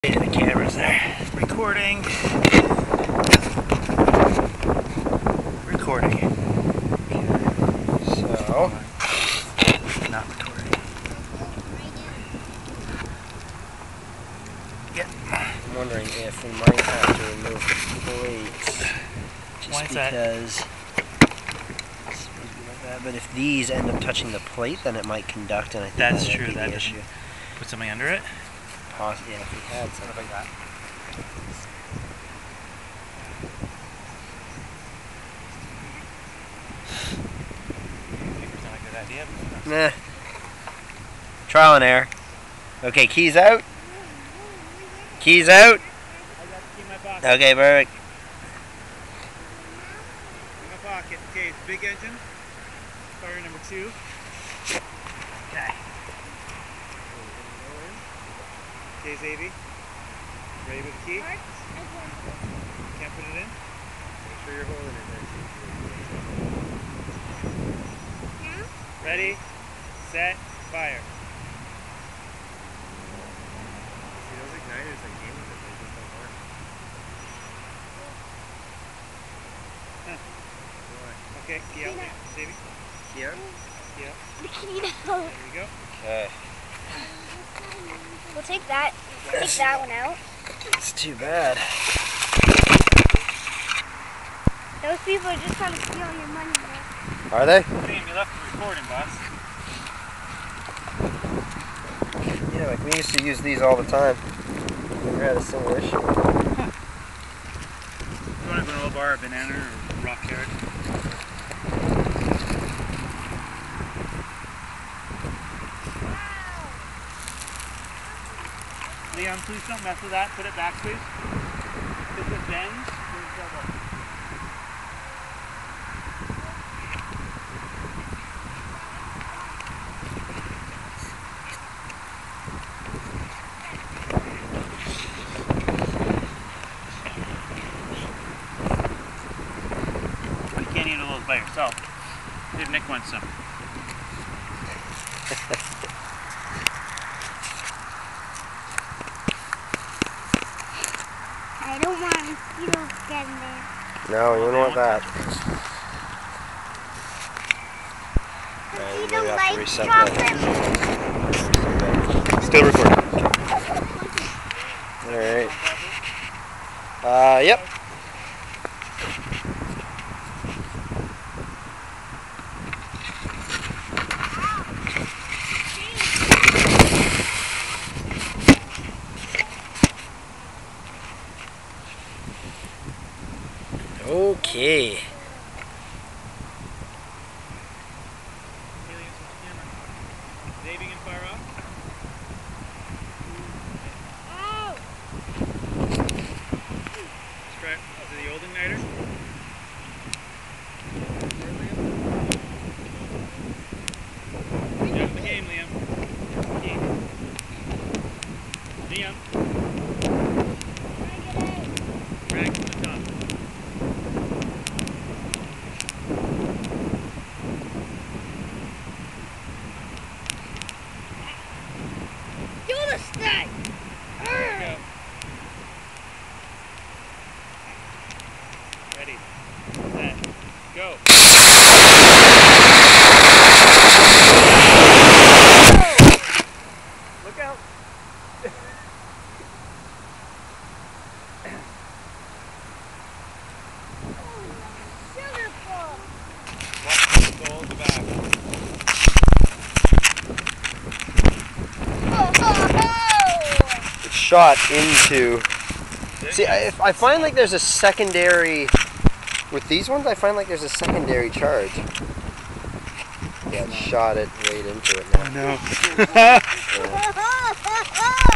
The camera's there. Recording. Recording. So, not recording. Yeah. I'm wondering if we might have to remove the plates. Just Why is because like that. But if these end up touching the plate, then it might conduct, and I think That's that true. might be That the doesn't issue. put something under it. Yeah, if we had something like that. Not a good idea. Nah. Trial and error. Okay, keys out. Keys out. I got to keep my pocket. Okay, perfect. In my pocket. Okay, it's big engine. Fire number 2. Okay. Okay, Xavier. Ready with the key? Can't put it in? Make sure you're holding it there. Ready, set, fire. See, those igniters I came with it, they just don't work. Okay, key out, Xavier. Key out? Key out. The key out. There we go. Okay. We'll take that one out. It's too bad. Those people are just trying to steal your money, man. Are they? Damn, you left the recording, boss. Yeah, like we used to use these all the time. Never had a single issue. You want to go to a bar, a banana, or rock carrot? Leon, please don't mess with that. Put it back, please. If it bends, there's trouble. You can't eat all those by yourself. Did Nick want some? I don't want mosquitoes getting there. No, you don't want that. You Maybe we don't have to like reset chocolate? that. Still recording. Alright. Yep. Okay. Xavier can fire off. Oh! Strap to the old igniter. Get up the game, Liam. Liam. Drag to the top. Do the snake! There we go. Ready, set, go. Look out. Sugarful! Watch the goal at the back. It's shot into. See, I find like there's a secondary. With these ones, I find like there's a secondary charge. Yeah, it shot it right into it now. No. Yeah.